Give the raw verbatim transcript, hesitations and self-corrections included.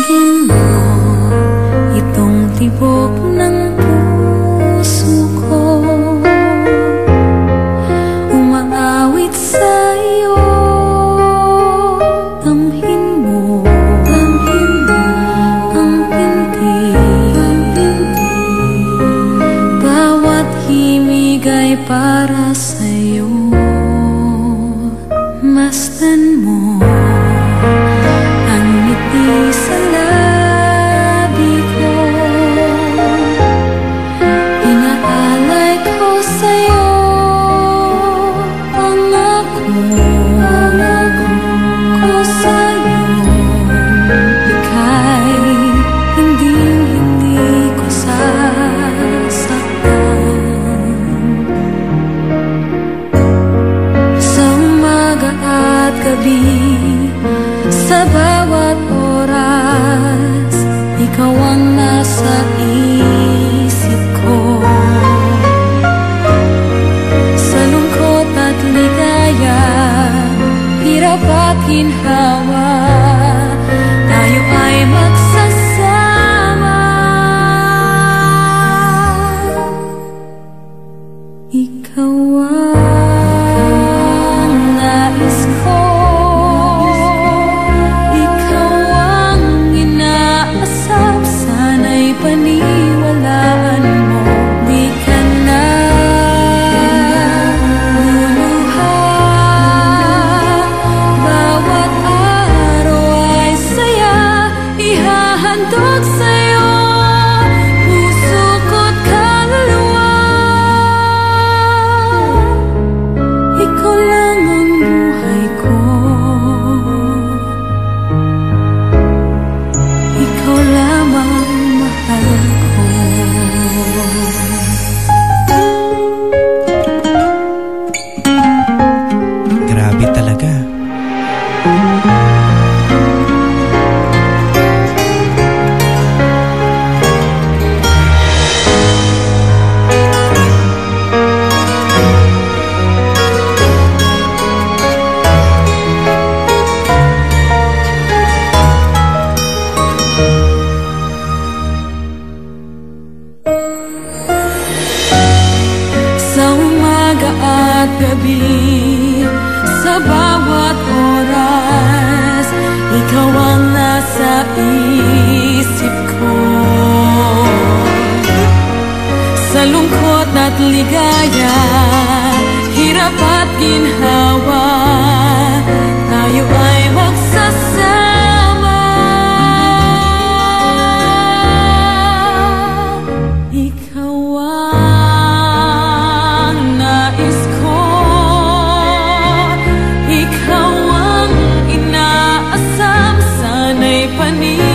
Sundin mo itong tibok ng puso ko, umaawit sa'yo. Damhin mo, damhin mo ang pinti, ang pinti. Bawat himig ay para sa'yo. Masdan mo ang ngiti sa labi ko, inaalay ko sa'yo. Pangako, pangako ko sa'yo, ika'y hindi-hindi ko sasaktan. Sa umaga at gabi, sa bawat oras, ikaw ang nasa isip ko. Sa lungkot at ligaya, hirap at ginhawa, tayo ay magsasama. Ikaw ang nais ko, paniwalaan mo. Di ka na luluha, bawat araw ay saya, ihahandog sa'yo puso ko't kaluluwa. Ikaw lang ang buhay ko, ikaw lamang mahal ko. Grabe talaga. Sa umaga at gabi, sa bawat oras, ikaw ang nasa isip ko. Sa lungkot at ligaya, hirap at ginhawa, tayo ay magsasama. Ikaw ang nais ko, ikaw ang inaasam, sana'y panin